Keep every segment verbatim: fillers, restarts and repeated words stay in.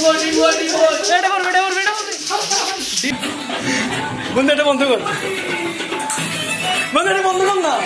বন্ধু এটা বন্ধ কর, বন্ধু এটা বন্ধ কর না।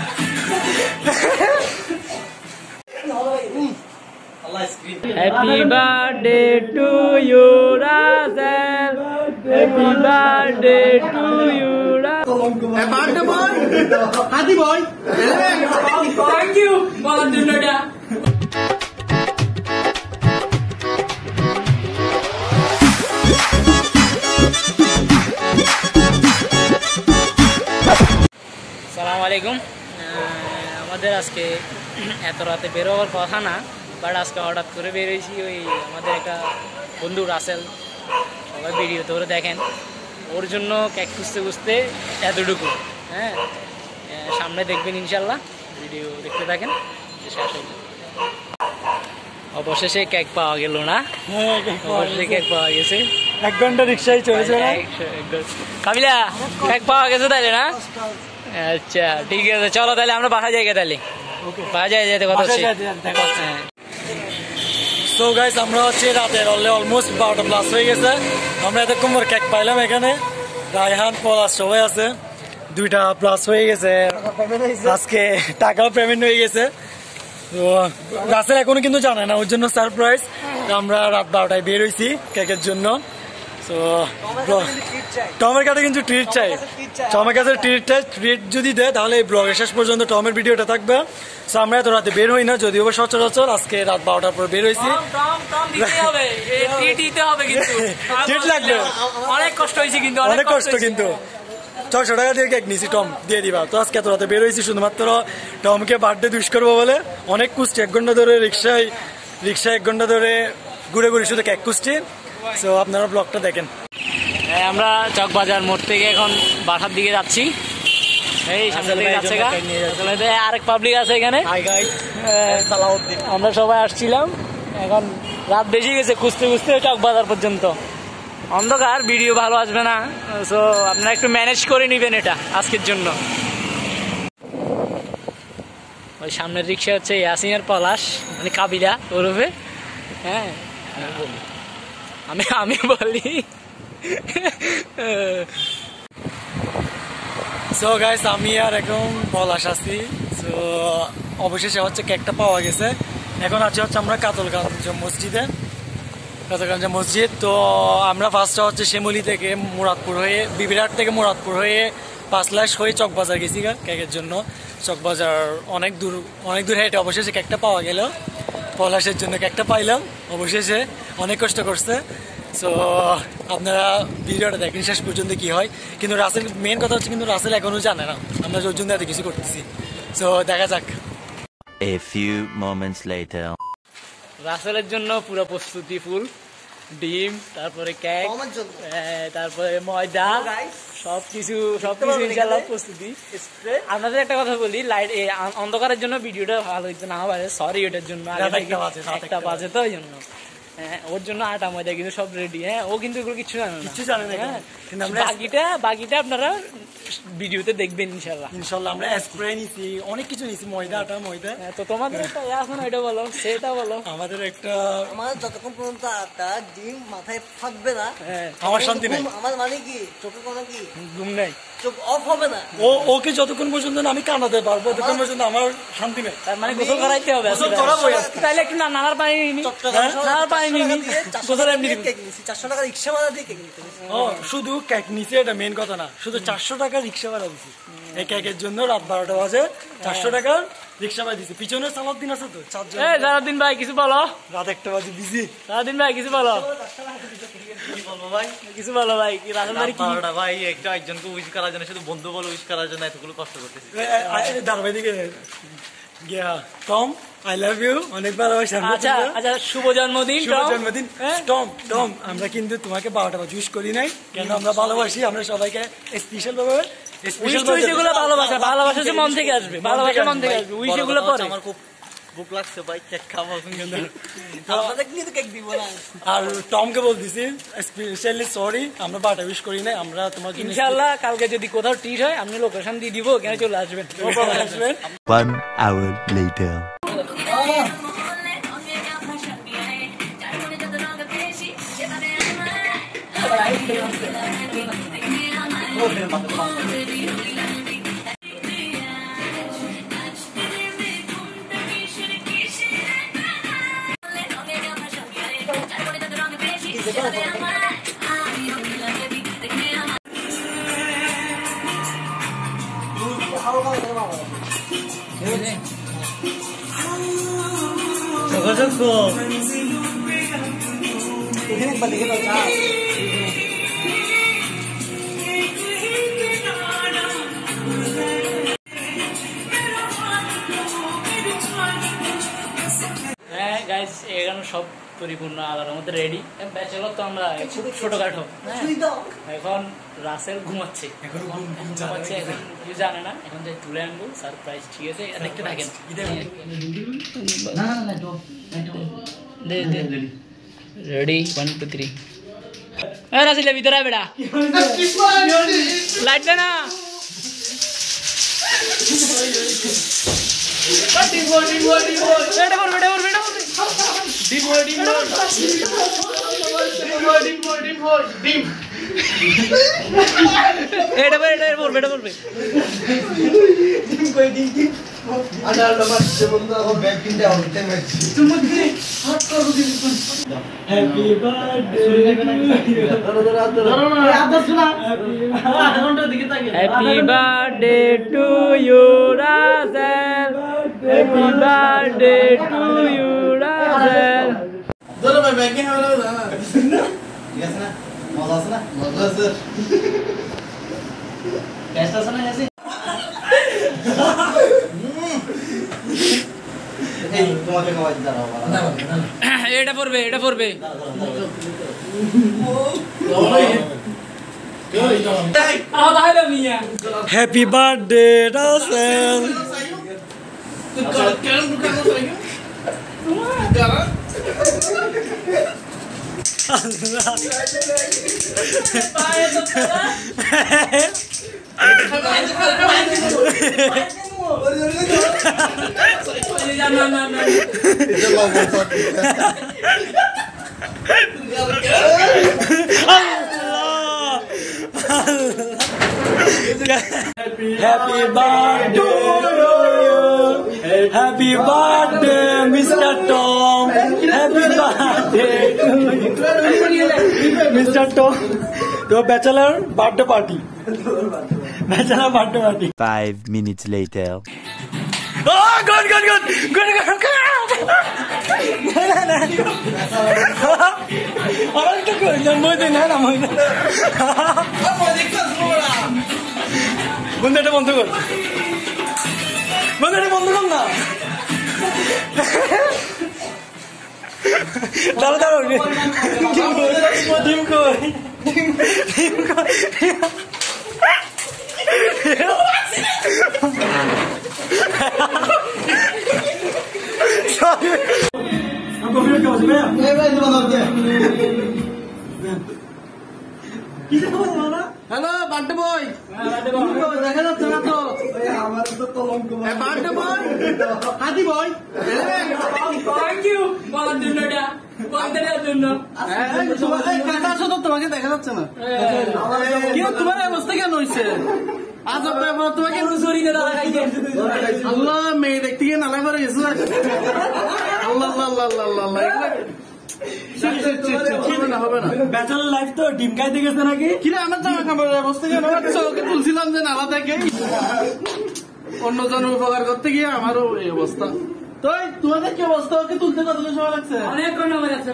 Happy birthday to you, Razel. Happy birthday to you, Razel. Happy boy, Hadi boy. Thank you, বলার জন্য এটা। আসসালামু আলাইকুম। আমাদের আজকে এত রাতে বেরোবার কথা না, বাট আজকে হঠাৎ করে বেরিয়েছি। ওই আমাদের একটা বন্ধু রাসেল, সবাই ভিডিও ধরে দেখেন, ওর জন্য কেক খুঁজতে খুঁজতে এতটুকু। হ্যাঁ, সামনে দেখবেন ইনশাল্লাহ, ভিডিও দেখতে থাকেন শেষ হইল। অবশেষে কেক পাওয়া গেল না? অবশেষে কেক পাওয়া গেছে। এক ঘন্টা রিক্সায় চলেছে না কাবিলা, কেক পাওয়া গেছে তাহলে না? আচ্ছা ঠিক আছে, চলো তাহলে আমরা বাসা যাই। তাহলে বাসা যেতে কথা হচ্ছে। সো গাইস, আমরা হচ্ছে রাতের অলমোস্ট বারোটা প্লাস হয়ে গেছে। আমরা এতক্ষণ পর কেক পাইলাম এখানে। রায়হান, পলাশ সবাই আছে। দুইটা প্লাস হয়ে গেছে আজকে, টাকাও পেমেন্ট হয়ে গেছে। তো রাসেল এখনো কিন্তু জানে না, ওর জন্য সারপ্রাইজ। আমরা রাত বারোটায় বের হয়েছি কেকের জন্য। তো টমের কাছে কিন্তু ট্রিট চাই, টমের কাছে ট্রিট চাই। ট্রিট যদি দেয় তাহলে এই ব্লগের শেষ পর্যন্ত টমের ভিডিওটা থাকবে। সো আমরা এত রাতে বের হই না, যদিও সচরাচর আজকে রাত বারোটার পর বের হয়েছি। ট্রিট লাগবে, অনেক কষ্ট হয়েছে কিন্তু, অনেক কষ্ট কিন্তু। ছয়শো টাকা দিয়ে কেক নিয়েছি, টম দিয়ে দিবা। তো আজকে এত রাতে বের হয়েছি শুধুমাত্র টমকে বার্থডে উইশ করবো বলে। অনেক কুস্তি, এক ঘন্টা ধরে রিক্সায় রিক্সায় এক ঘন্টা ধরে ঘুরে ঘুরে শুধু কেক কুস্তি। সো আপনারা ব্লগটা দেখেন। আমরা চকবাজার মোড় থেকে এখন বাসার দিকে যাচ্ছি। এই সামনে থেকে যাচ্ছে গা, আরেক পাবলিক আছে এখানে। আমরা সবাই আসছিলাম, এখন রাত বেশি গেছে, খুঁজতে খুঁজতে চকবাজার পর্যন্ত। অন্ধকার, ভিডিও ভালো আসবে না। সো আপনারা একটু ম্যানেজ করে নিবেন এটা আজকের জন্য। ওই সামনের রিক্সা হচ্ছে ইয়াসিনের পলাশ, মানে কাবিলা ওরফে। হ্যাঁ আমি আমি বলি। সো গাইস, আমি আর এখন পলাশ আছি। সো অবশেষে হচ্ছে কেকটা পাওয়া গেছে। এখন আছে হচ্ছে আমরা কাতলগঞ্জ মসজিদে, কাতলগঞ্জ মসজিদ। তো আমরা ফার্স্টটা হচ্ছে শিমুলি থেকে মুরাদপুর হয়ে, বিবিরহাট থেকে মুরাদপুর হয়ে পাঁচলাশ হয়ে চকবাজার গেছি কেকের জন্য। চকবাজার অনেক দূর, অনেক দূর হেঁটে অবশেষে কেকটা পাওয়া গেল। পলাশের জন্য কেকটা পাইলাম অবশেষে, অনেক কষ্ট করছে। সো আপনারা ভিডিওটা দেখেন শেষ পর্যন্ত কি হয়। কিন্তু রাসেল, মেন কথা হচ্ছে কিন্তু রাসেল এখনো জানে না আমরা ওর জন্য এত কিছু করতেছি। সো দেখা যাক। A few moments later. রাসেলের জন্য পুরো প্রস্তুতি ফুল, ডিম, তারপরে কেক, তারপরে ময়দা, সবকিছু সবকিছু ইনশাআল্লাহ প্রস্তুতি। আপনাদের একটা কথা বলি, লাইট অন্ধকারের জন্য ভিডিওটা ভালো হচ্ছে না পারে, সরি ওটার জন্য। একটা বাজে তো ওই জন্য। হ্যাঁ, ওর জন্য আটা ময়দা কিন্তু সব রেডি। হ্যাঁ, ও কিন্তু এগুলো কিছু জানে না, কিছু জানে না। বাকিটা বাকিটা আপনারা ভিডিওতে দেখবেন ইনশাল্লাহ। ইনশাল্লাহ আমরা স্প্রে নিছি, অনেক কিছু নিছি, ময়দা, আটা, ময়দা। তো তোমাদের একটা আছে না, এটা বলো, সেটা বলো। আমাদের একটা, আমাদের যতক্ষণ পর্যন্ত আটা ডিম মাথায় থাকবে না, আমার শান্তি নেই। আমার মানে কি, চোখে কোনো কি ঘুম নেই, চোখ অফ হবে না। ও ওকে যতক্ষণ পর্যন্ত আমি কানাতে পারবো ততক্ষণ পর্যন্ত আমার শান্তি নেই। তার মানে গোসল করাইতে হবে। তাহলে একটু নানার পানি নিনি, নানার পানি নিনি, গোসল এমনি কেক নিছি, চারশো টাকা রিক্সা ভাড়া দিয়ে কেক নিতে। ও শুধু কেক নিছি, এটা মেন কথা না, শুধু চারশো টাকা রিক্সা ভাড়া দিছি এই কেকের জন্য। রাত বারোটা বাজে, চারশো টাকা রিক্সা ভাড়া দিছি। পিছনে সালাদ দিন আছে তো চারজন। সারাদিন ভাই কিছু বলো, রাত একটা বাজে বিজি। সারাদিন ভাই কিছু বলো, কিছু বলো ভাই। ভাই একটা একজনকে উইশ করার জন্য, শুধু বন্ধু বলে উইশ করার জন্য এতগুলো কষ্ট করতেছি। দাঁড়াবে দিকে টম, আই লাভ ইউ, অনেক ভালোবাসা। আচ্ছা আচ্ছা, শুভ জন্মদিন, শুভ জন্মদিন টম। টম, আমরা কিন্তু তোমাকে বারোটা বাজে উইশ করি নাই, কেন আমরা ভালোবাসি, আমরা সবাইকে স্পেশাল ভাবে ভালোবাসা, ভালোবাসা যে মন থেকে আসবে, ভালোবাসা মন থেকে আসবে। উইশ এগুলো পরে আমার খুব ভুক লাগছে ভাই, কেক খাবো। আর টমকে বলতেছি স্পেশালি সরি, আমরা বারোটা উইশ করি নাই। আমরা তোমার ইনশাআল্লাহ কালকে যদি কোথাও ট্রিট হয়, আপনি লোকেশন দিয়ে দিব, কেন চলে আসবেন, আসবেন। One hour later. এখানে একবার দেখে দাও চা হ্যাঁ গাইস এখানে সব পরিপূর্ণ আলার মধ্যে রেডি। ব্যাচেলর তো আমরা খুব ছোটখাটো। এখন রাসেল ঘুমাচ্ছে, এখন ঘুমাচ্ছে, এখন কেউ জানে না। এখন যাই তুলে আনবো সারপ্রাইজ, ঠিক আছে? দেখতে থাকেন। Ready one two three. Russell ভিতরে বেড়া লাইট দে না। এটা বলবে এটা বলবে এটা বলবে ডিম কই ডিম ডিম আডাল নাম্বার সে বন্ধু ও ব্যাগ কিনতে হবে টাইম আছে তুমি কি হাত করো দিন হ্যাপি বার্থডে ধরো ধরো ধরো না আদা শোনা আধা ঘন্টা দিকে তাকিয়ে happy birthday to you Russell, happy birthday to you Russell. ধরো ভাই ব্যাগ কিনে হলো না ঠিক আছে না মজা আছে না মজা আছে টেস্ট আছে না আছে এই তোমাকে আওয়াজ দাও এটা পড়বে এটা পড়বে happy birthday Russell. Happy birthday to you. Happy birthday, Mister Tom. Happy birthday to you, Mister Tom. Your bachelor birthday party. Bachelor birthday party. Five minutes later. Oh, good, good, good, good, good, good. Orang tu good, jangan mau tu nak, mau tu. বন্ধুটা বন্ধ কর, বন্ধুটা বন্ধ কর না। দাঁড়া দাঁড়া ডিম কই ডিম কই হ্যালো বার্থডে বয় দেখা যাচ্ছে না তো আমার তো কলঙ্ক বার্থডে বয় হাতি বয় থ্যাংক ইউ বলার জন্য এটা বলার জন্য কাকা আসো তো তোমাকে দেখা যাচ্ছে না কি তোমার অবস্থা কেন হয়েছে আজ তোমাকে আল্লাহ মেয়ে দেখতে গিয়ে নালা করে গেছে আল্লাহ আল্লাহ আল্লাহ আল্লাহ আল্লাহ হবে না ব্যাচেলর লাইফ তো ডিম খাইতে গেছে নাকি কিরে আমার জামা কাপড়ের অবস্থা কেন ওকে তুলছিলাম যে নালা থেকে অন্য জনের উপকার করতে গিয়ে আমারও এই অবস্থা তো তোমাদের কি অবস্থা ওকে তুলতে কতদিন সময় লাগছে অনেক সময় লাগছে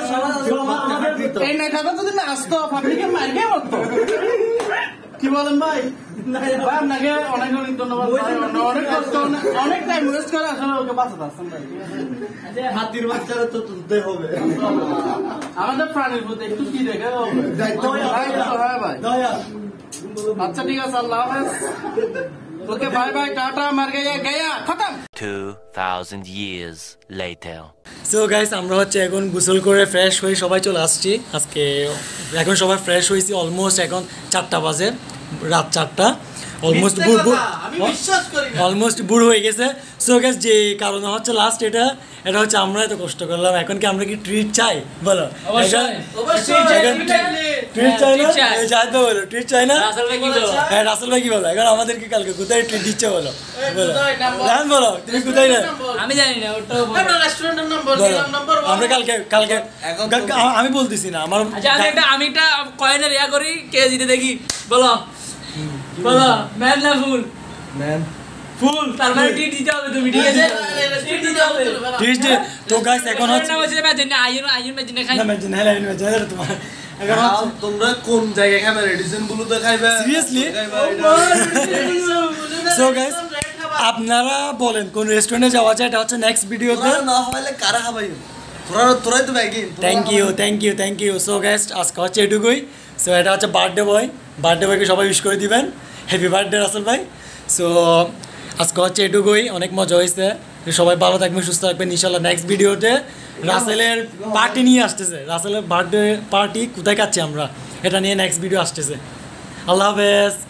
এই না খাতা যদি না আসতো পাবলিকে মার খেয়ে মরতো কি বলেন ভাই ভাই আপনাকে অনেক অনেক ধন্যবাদ অনেক কষ্ট অনেক টাইম ওয়েস্ট করে আসলে ওকে বাঁচাতে আসছেন ভাই হাতির বাচ্চারা তো তুলতে হবে আমাদের প্রাণীর প্রতি একটু কি দেখে হ্যাঁ ভাই আচ্ছা ঠিক আছে আল্লাহ হাফেজ ওকে বাই বাই টাটা মার গয়া গয়া খতম। Two thousand years later. So guys আমরা হচ্ছে এখন গোসল করে ফ্রেশ হয়ে সবাই চলে আসছি আজকে। এখন সবাই ফ্রেশ হয়েছি অলমোস্ট এখন চারটা বাজে, রাত চারটা। অলমোস্ট মিথ্যে বুড় কথা, আমি বিশ্বাস করি না। অলমোস্ট বুড়ো হয়ে গেছে। সো গাইস যে কারণে হচ্ছে লাস্ট এটা এটা হচ্ছে আমরা এত কষ্ট করলাম, এখন কি আমরা কি ট্রিট চাই বলো? অবশ্যই। অবশ্যই ট্রিট চাই না? treat চাই। এই যাই তো বলো ট্রিট চাই না? রাসেল ভাই কি বলো? হ্যাঁ রাসেল ভাই কি বলো? এখন আমাদেরকে কালকে কোথায় ট্রিট দিচ্ছে বলো? বলো কোথায় নাম্বার? জান বলো তুমি কোথায় না? আমি জানি না ওটাও বলো। আমরা রেস্টুরেন্টের নাম্বার বলো। দিলাম, নাম্বার আমরা কালকে কালকে এখন কালকে- আ- আমি বলতেছি না আমার আচ্ছা আমি একটা আমি একটা কয়েনের ইয়া করি, কে জিতে দেখি বলো বলো ম্যান না ফুল ম্যান ফুল তারপরে টি দিতে হবে তুমি, ঠিক আছে? টিট দিতে হবে। ট্রিট যে তো গাইস এখন হচ্ছে না হচ্ছে ম্যাজিন আইন আইন ম্যাজিন খাই না ম্যাজিন হ্যাঁ ম্যাজিন তোমার এখন হচ্ছে তোমরা কোন জায়গায় খাবে? রেডিসন গুলোতে খাইবে? Seriously? সো গাইস আপনারা বলেন কোন রেস্টুরেন্টে যাওয়া যায়, এটা হচ্ছে নেক্সট ভিডিওতে। না হলে কারা খাবাই? তোরা তোরাই তো ব্যাগিং। Thank you thank you thank you so guys আজকে হচ্ছে এটুকুই। সো এটা হচ্ছে বার্থডে বয়, বার্থডে বয়কে সবাই উইশ করে দিবেন হ্যাপি বার্থডে রাসেল ভাই। সো আজকে হচ্ছে এটুকুই, অনেক মজা হয়েছে। সবাই ভালো থাকবেন, সুস্থ থাকবেন ইনশাল্লাহ। নেক্সট ভিডিওতে রাসেলের পার্টি নিয়ে আসতেছে, রাসেলের বার্থডে পার্টি কোথায় খাচ্ছি আমরা এটা নিয়ে নেক্সট ভিডিও আসতেছে। আল্লাহ হাফেজ।